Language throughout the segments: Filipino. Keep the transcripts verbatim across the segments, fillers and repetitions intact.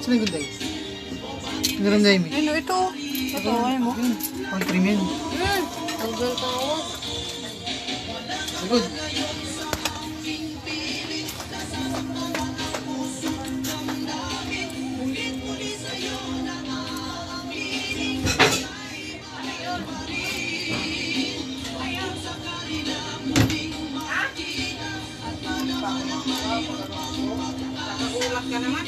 Saan ang ganda? Ang ganda yun. Ano ito? Ito, ayaw mo? Ang premium. Hmm, ang tawag. Good. Nakagulat ka naman.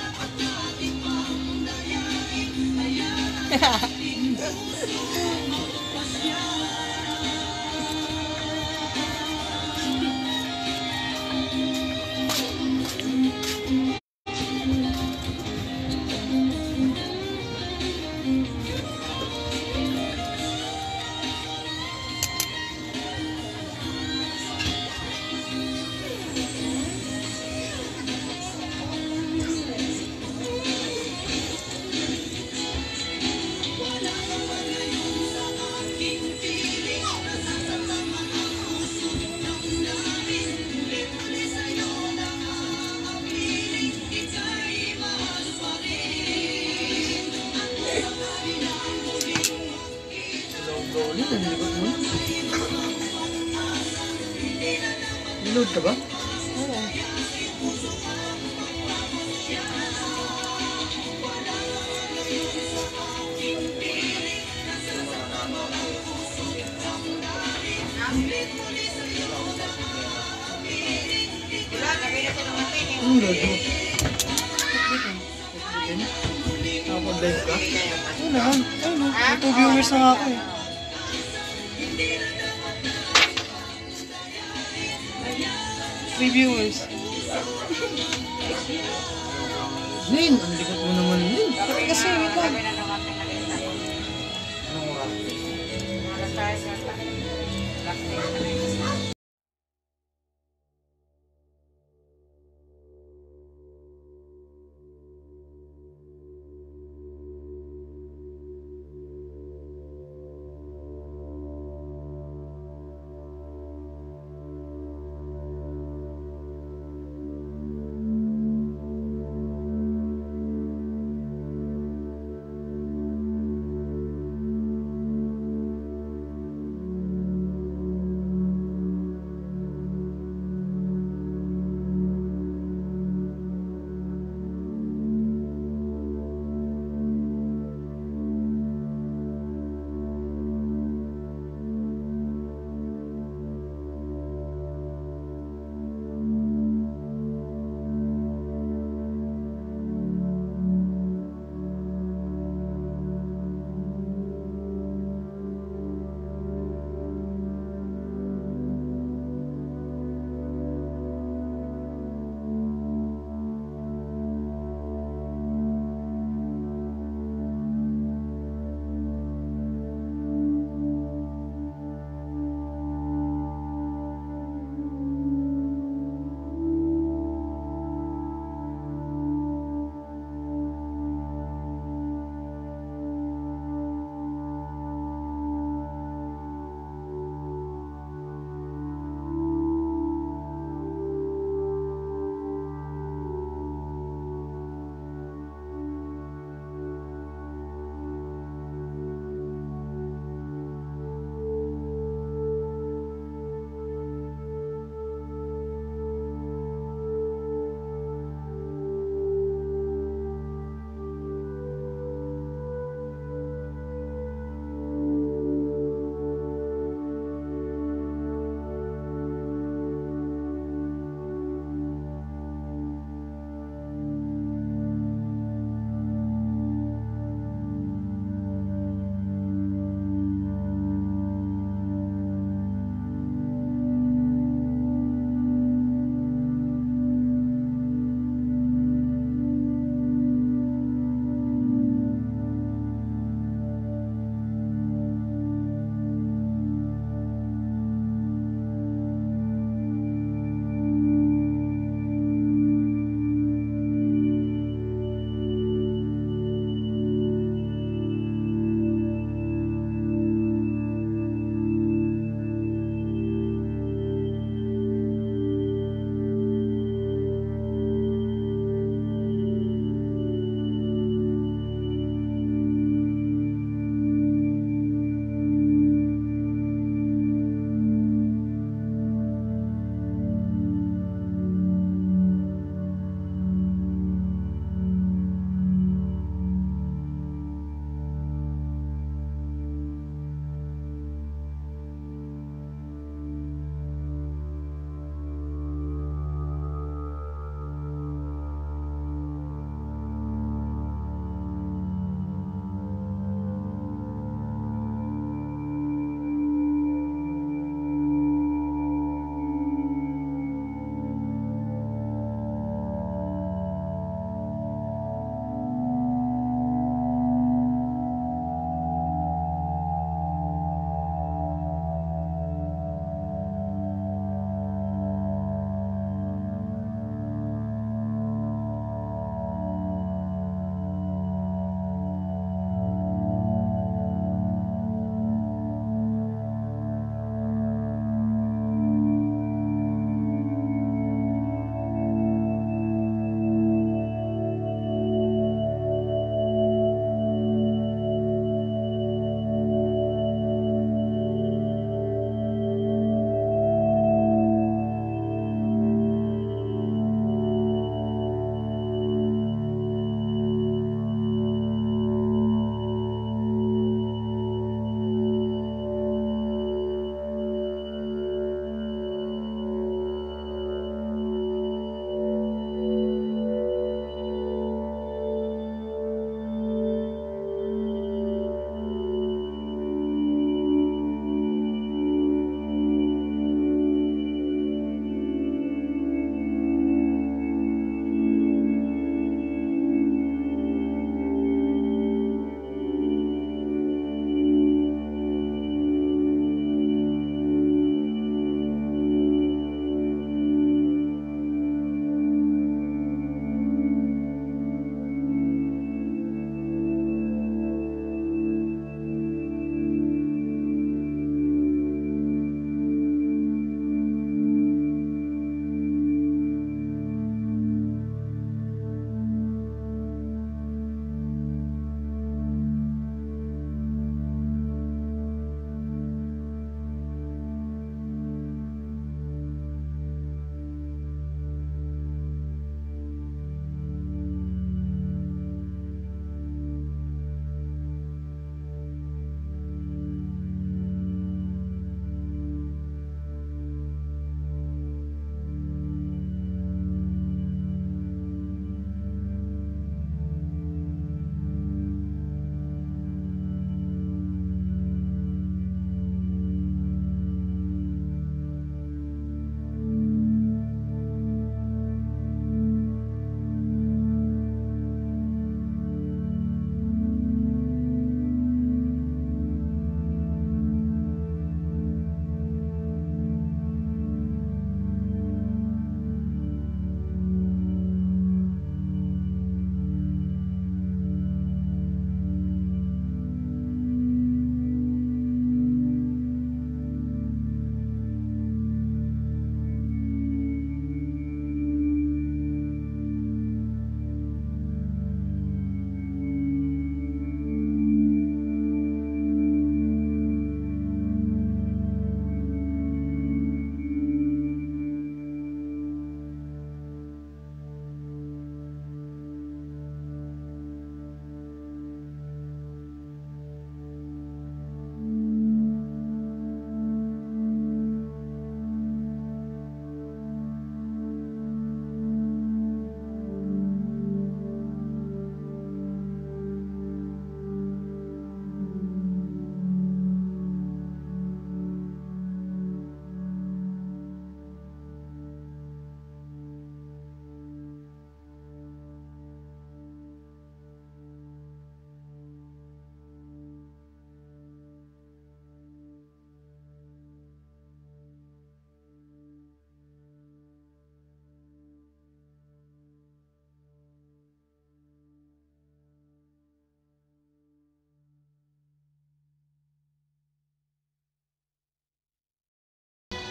Ulit, ang likod mo. Reload ka ba? Oo. Anong load mo? Nakapag-live ka? Ano naman? Ayun o. May two viewers na nga ako eh. Three viewers. Nin, ang likod mo naman, Nin. Kasi, wait lang. Anong oras?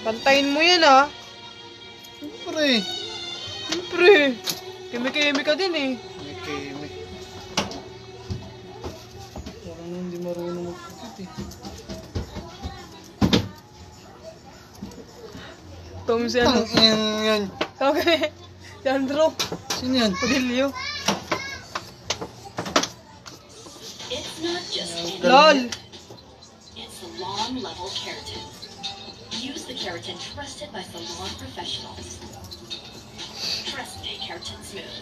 Pantayin mo yan ah. Siyempre. Siyempre. Keme-keme ka din eh. May keme. Parang hindi marunong magpapit eh. Tom si ano? Tang yan yan. Tawag kami. Si Andrew. Sino yan? Padilyo. It's not just LOL. it's salon level keratin. Use the keratin trusted by salon professionals. Trust me, Keratin Smooth.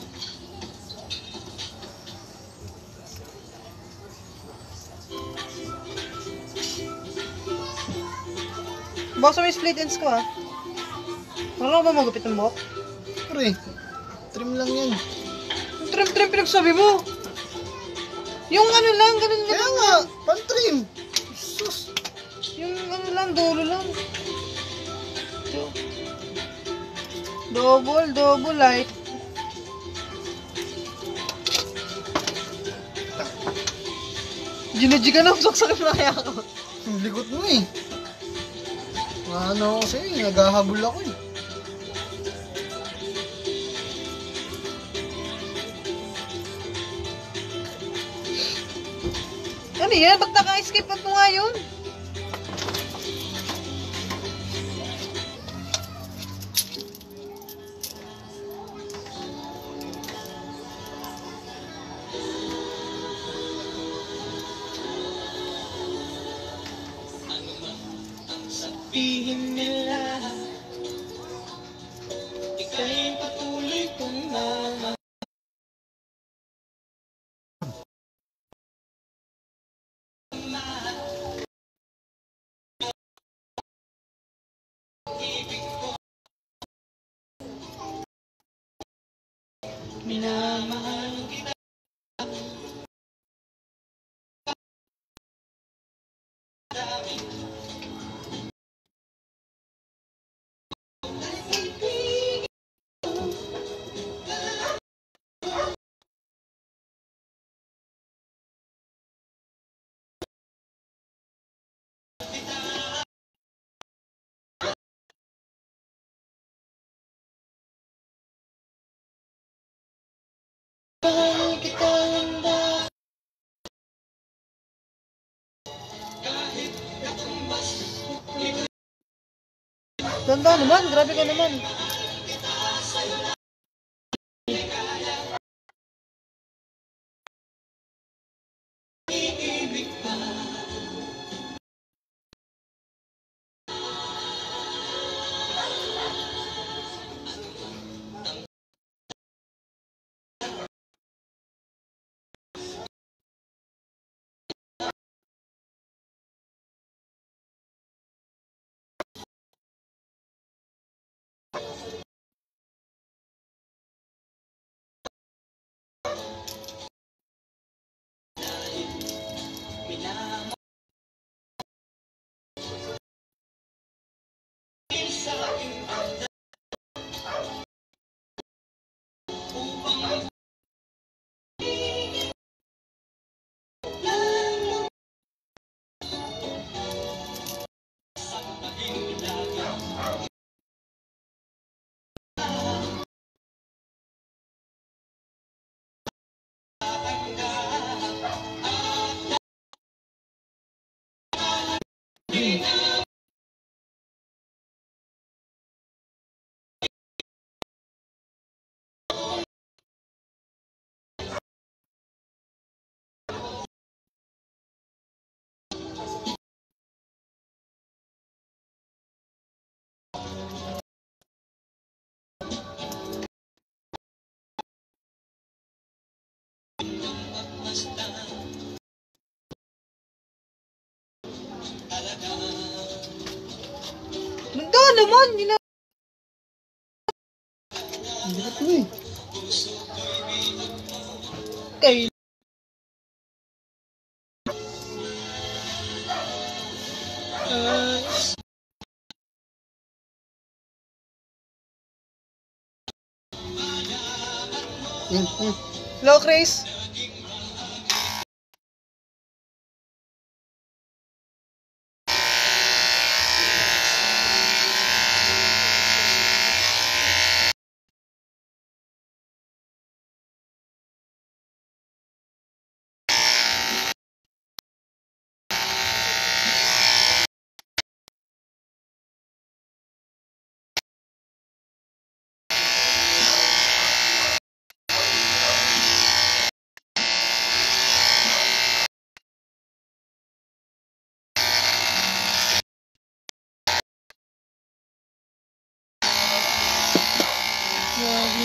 Baka may split ends ko ah. Marunong ba magupit ng buhok? Pre. Trim lang yan. Yung trim-trim pinagsabi mo. Yung ano lang, ganun lang. Kaya nga. Pan-trim. Sus. Yung ano lang, dulo lang. Double, double light. Ginaji ka na, saksakin na kaya ako. Ang likot mo eh. Ano ako sa'yo eh. Naghahabol ako eh. Ano yan? Ba't naka-escape at mo nga yun? Sabihin nila ika'y patuloy kong mama. Minamahal kita. Bahal kita handa. Kahit katumbas. Ganda naman, grabe ka naman. Ganda naman, hindi na... Ang likot mo eh. Okay. Yan, yan. Hello, Chris.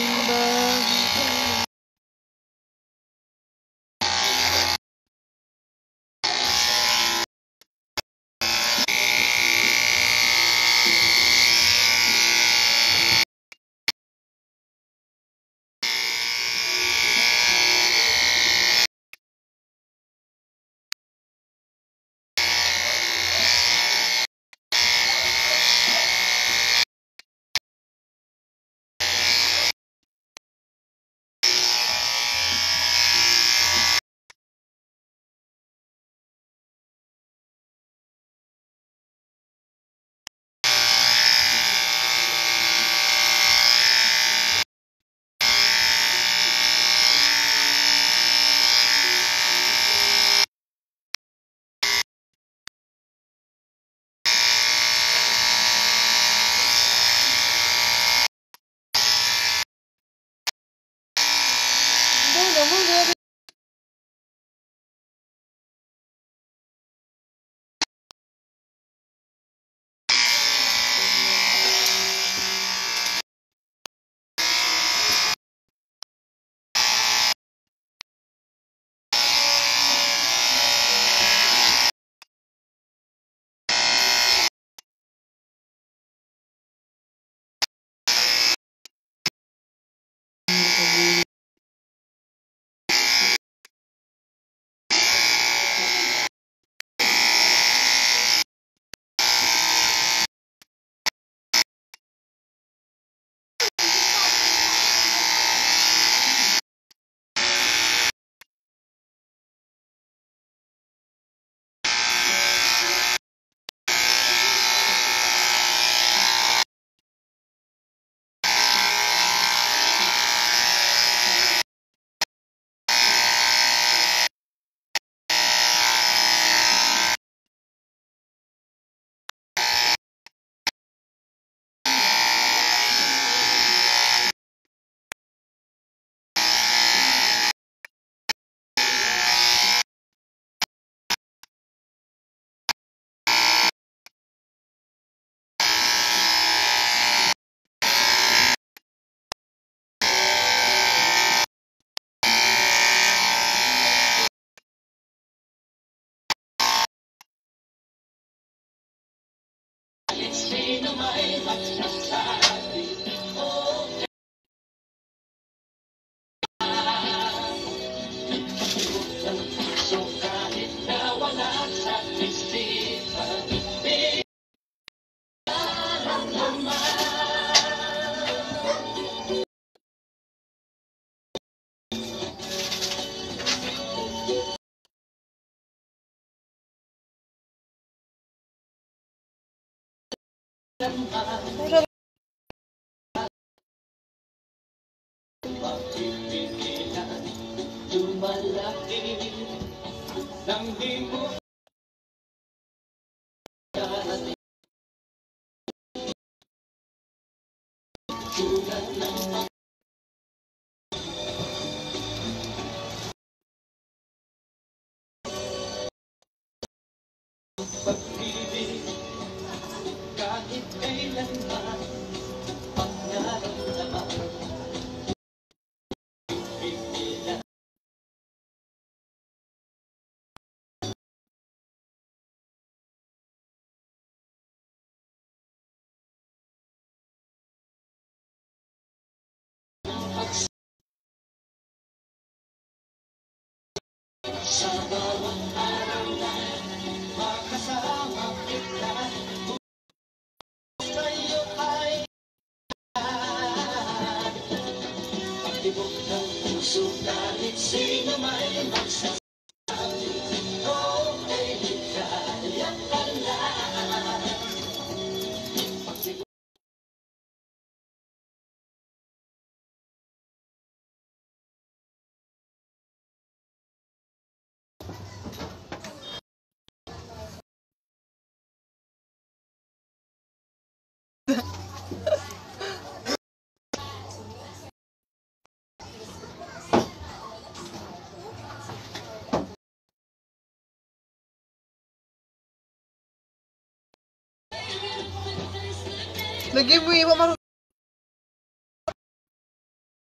Lagi mo iwa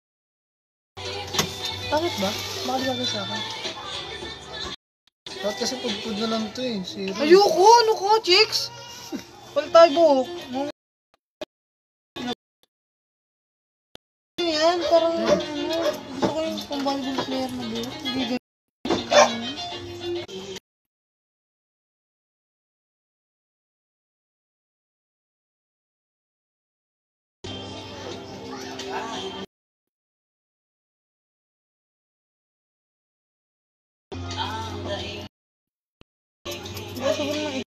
Bakit ba? Bakit bagay sa akin? Dapat kasi pudpud na lang to eh. Zero. Ayoko! Ano ka, chicks? Palit tayo buhok. Mga- Yan, parang ano, gusto ko yung pang-volleyball player na buhok. Hindi ganyan. Diba, sobrang na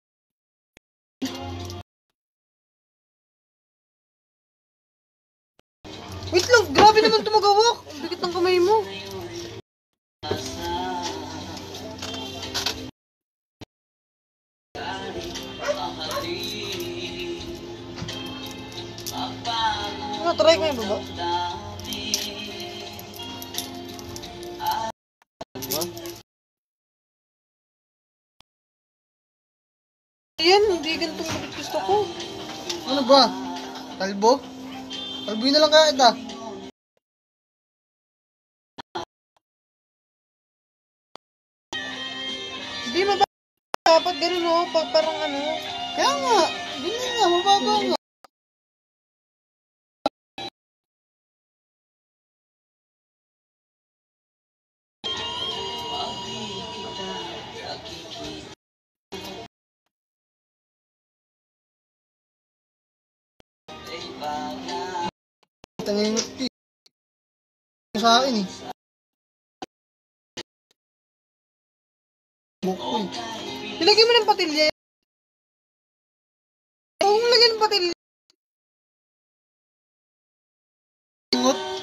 Wait lang, grabe naman tumagawak. Ang bigat ng kamay mo. Ano, try ko yung baba. Ayan, hindi ganitong bakit gusto ko. Ano ba? Kalbo? Kalbuin na lang kaya kita. Hindi, mababa. Dapat ganun o, pa, parang ano. Kaya nga. Ganyan nga, mababa nga. Tangingot ko eh. Sa akin eh. Buhok ko eh. Nilagay mo ng patilya. Oo, lagyan ng patilya. Tangingot.